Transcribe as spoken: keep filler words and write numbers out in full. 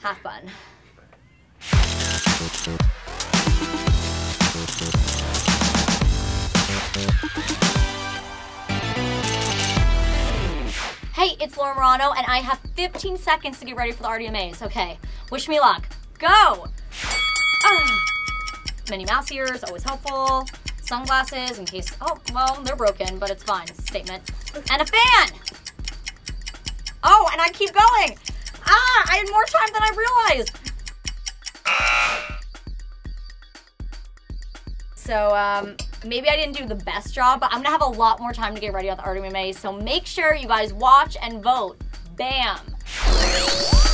half bun. Hey, it's Laura Marano, and I have fifteen seconds to get ready for the R D M As. Okay, wish me luck. Go! Ah. Minnie Mouse ears, always helpful. Sunglasses in case, oh, well, they're broken, but it's fine. It's a statement. And a fan! Oh, and I keep going! Ah, I had more time than I realized! So, um, maybe I didn't do the best job, but I'm gonna have a lot more time to get ready on the R D M A, so make sure you guys watch and vote. Bam!